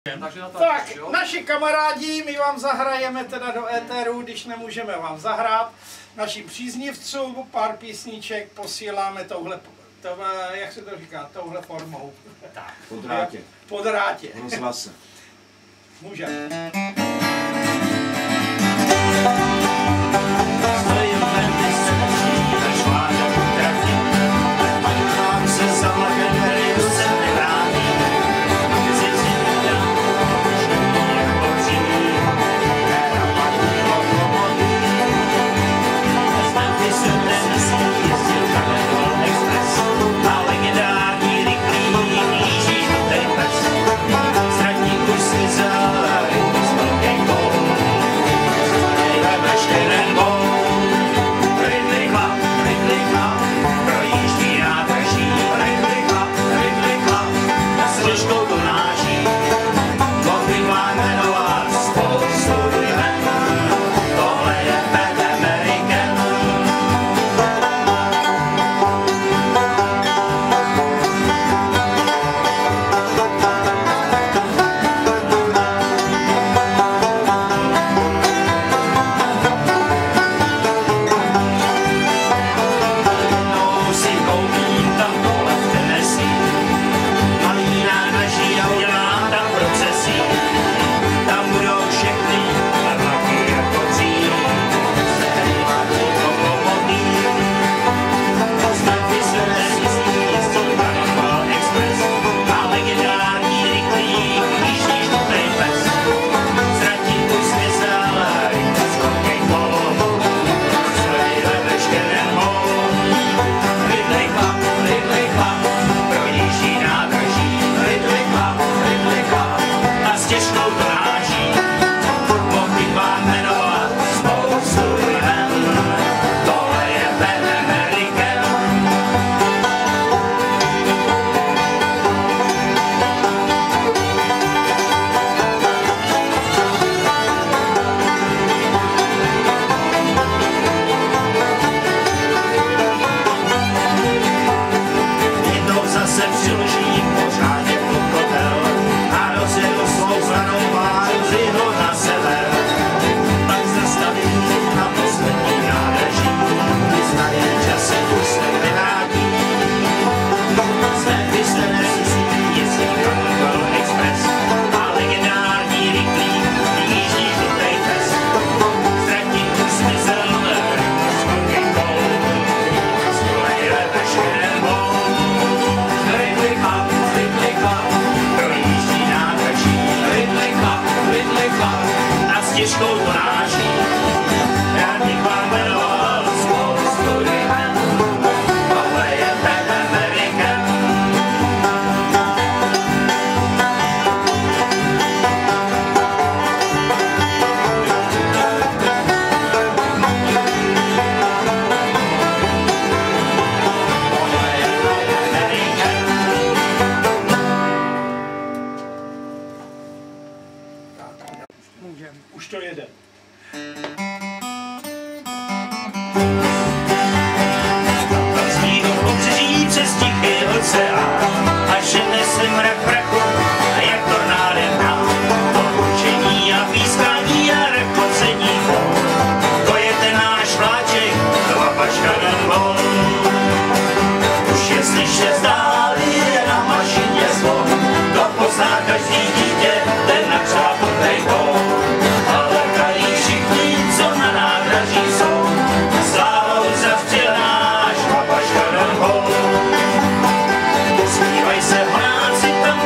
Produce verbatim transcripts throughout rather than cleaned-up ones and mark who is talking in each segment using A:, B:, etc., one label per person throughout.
A: Tak, naši kamarádi, my vám zahrajeme teda do éteru, když nemůžeme vám zahrát. Našim příznivcům pár písniček posíláme touhle, tohle, jak se to říká, touhle formou.
B: Tak, po drátě.
A: Po drátě.
B: Rozhlase.
A: Můžeme. Už to jede.
C: Zní do pobřeží přes tichý oceán, až nese mrak prachu a jak tornádem dál. To hučení a pískání a repocení vol, to je ten náš vláček, klapačka Gunboat. Už je slyšet zdáli, je na mašině zvon, to pozná každý dítě, ten nakřápnutej tón. Zpívaj se, honáci tam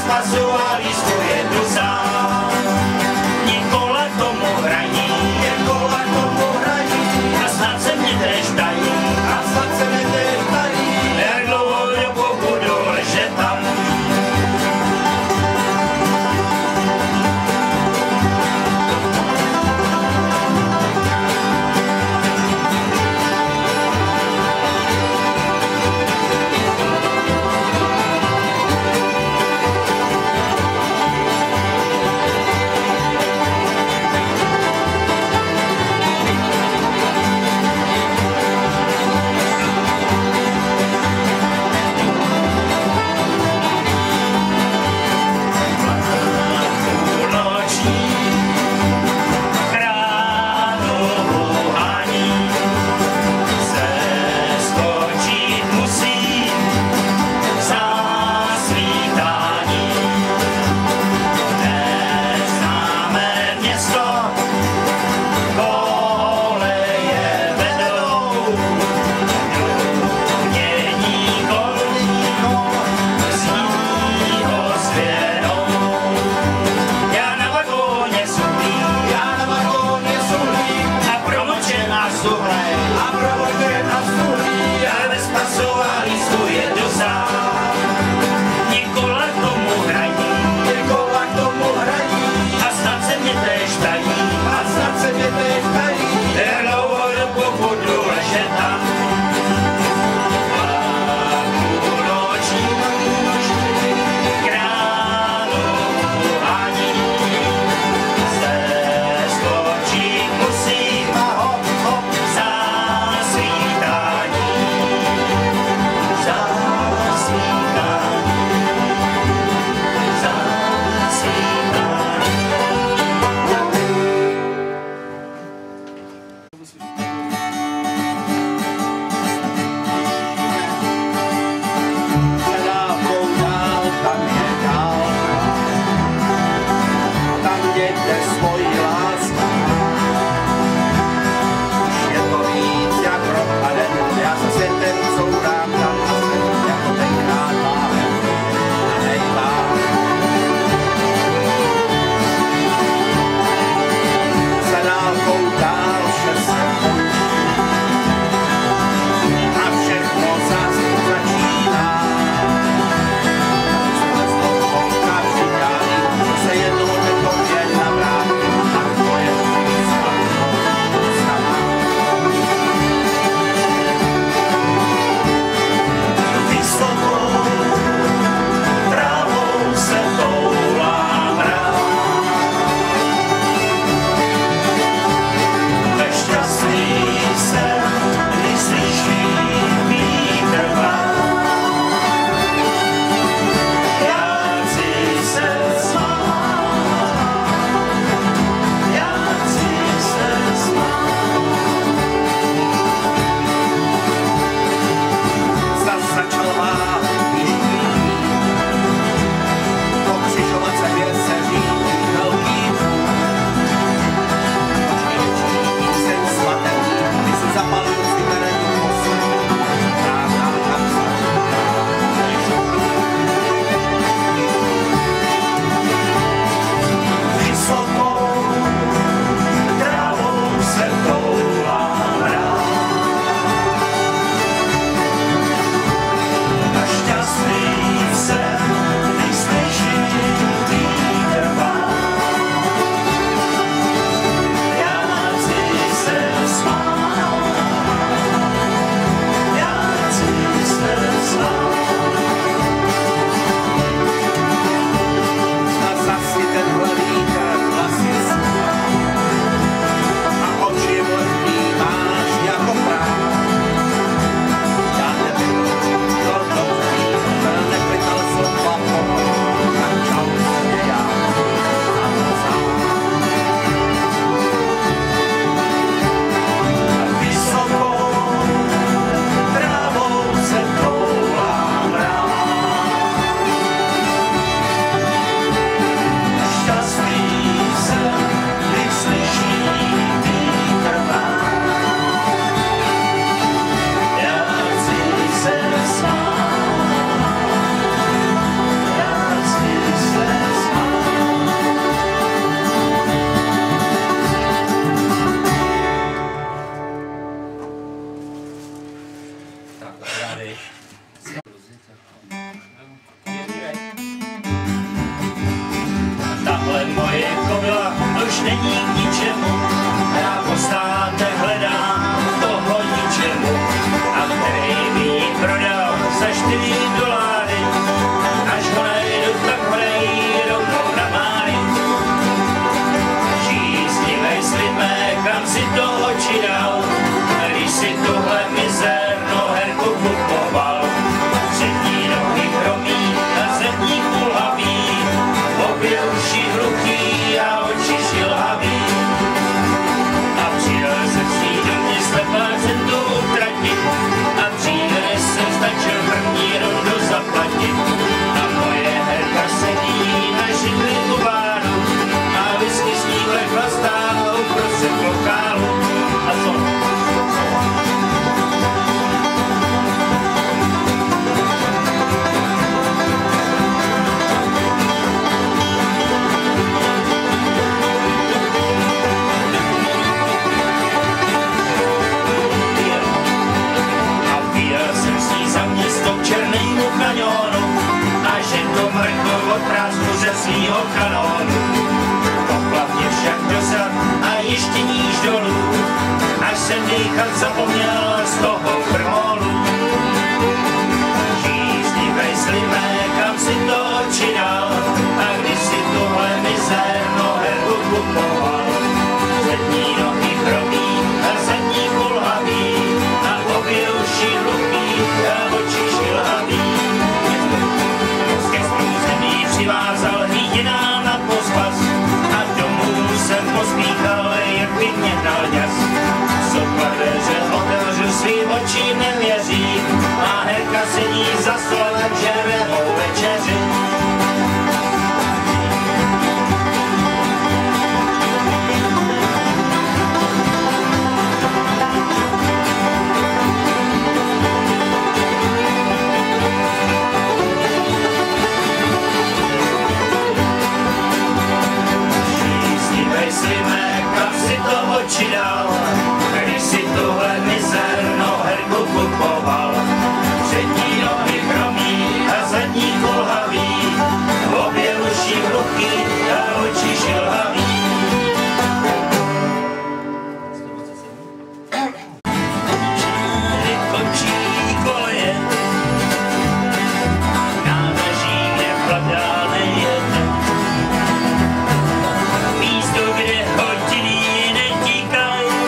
C: svazu a lístku jedu sám. Nikola tomu hraní, Nikola tomu hraní, a snad se mě též dají, a snad se mě též dají, jak dlouho dobu budu ležet tam. není k ničemu. Já po státech hledám toho ničemu, a který by ji prodal za čtyři doláry. Až ho najdu, tak ho dají rovnou na máry. Žíznivej slibé, kam si to oči dal, když si tuhle mizernou herku kupoval. Přední nohy chromí a zadní kulhavý, obě uši hluchý a oči šilhavý. A přijel se s ní do mě slepá, jsem to utratit, a dříve než jsem stačil první rondu zaplatit. A moje herka sedí na židli u báru a whisky s ní chlastá uprostřed lokálu. A co? A že to mrkl od prázku ze svýho kanónu. Poplavně však dosad a ještě níž dolů, až jsem dýchat zapomněl z toho prmolu. Žíznivej slivé, kam si to oči dal, a když si tuhle mizernou herku kupoval. Zadní nohy chromí a zadní kulhavý, a obě uši hluchý a oči šilhavý. Přivázal hlídinám na pospas a domů jsem pospíchal, jak by mě dal ďas. Sotva dveře otevřu, svým očím nevěřím, a herka sedí za stolem červenou večeři. Slime, kam si to oči dal, když si tuhle mizernou herku kupoval. Přední nohy chromí a zadní kulhavý, obě uši hluchý a oči šilhavý. Končí koleje, nádraží, kde vlak nejede. Místo, kde hodiny netíkají,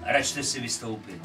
C: račte si vystoupit.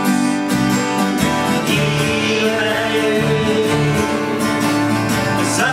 B: Za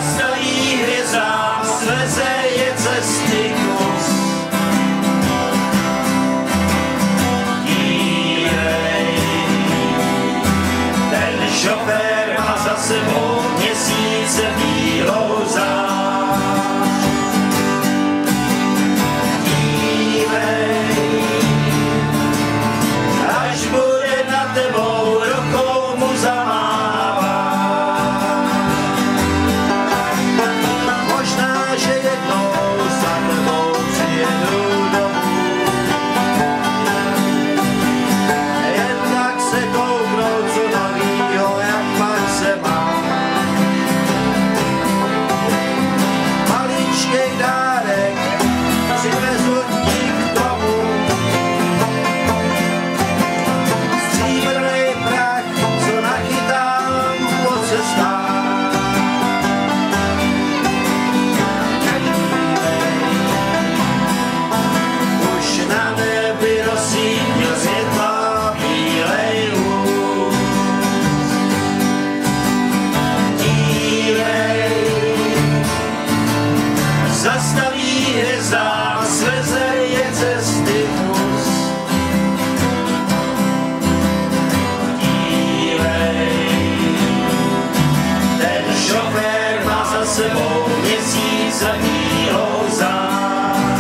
C: šofér má za sebou měsíc zadního zád.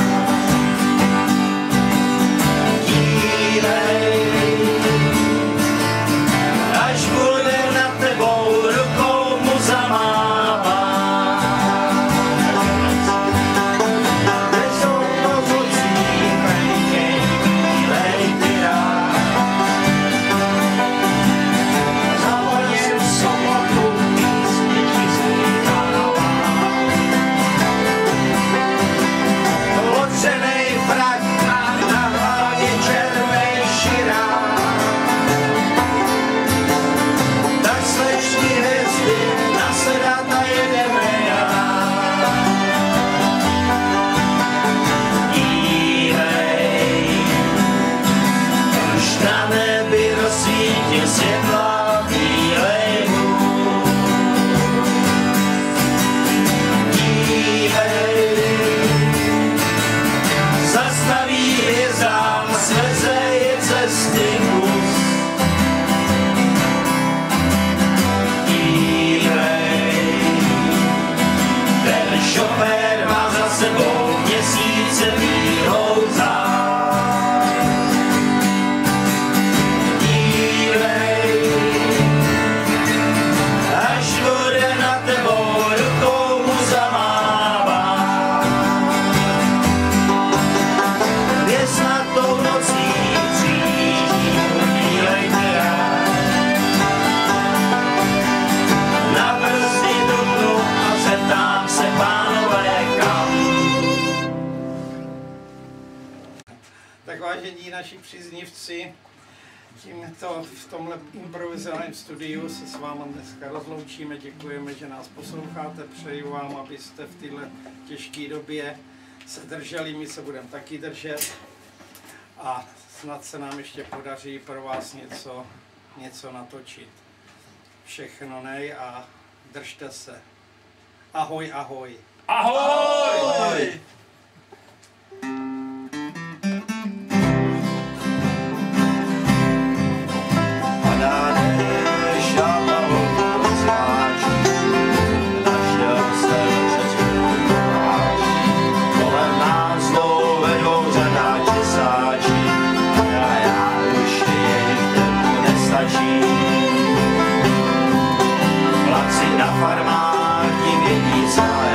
C: Dívej, až bude na tebou rukou mu zamává. Bez opozocí prejkej bílej pirát. Za mojem sobotu písni ti zpívává. Otřenej frak a na hlavě červej širák. Tak slečni hvězdy nasedat a jedeme dál. Dívej, už na nebi rozsvítil světla bílej hůl. Dívej, zastaví hvězdám, sveze je cesty kus. Dívej, ten šofér má za sebou měsíce bílou zád. Dívej, až bude na tebou rukou mu zamává. Hvězdnatou nocí přijíždí bílej pirát. Na brzdy dupnu a zeptám se, pánové, kam.
A: Tak vážení naši příznivci, tímto v tomhle improvizovaném studiu se s vámi dneska rozloučíme. Děkujeme, že nás posloucháte. Přeju vám, abyste v této těžké době se drželi. My se budeme taky držet. A snad se nám ještě podaří pro vás něco, něco natočit. Všechno nej a držte se. Ahoj, ahoj.
B: Ahoj!
C: Padá déšť a pavouk rozváží, našel jsem cestu váží. Kolem nás jdou vedou řada těsáčí, a já už jejich tempu nestačí. Chlapci na farmách tím vědí záží.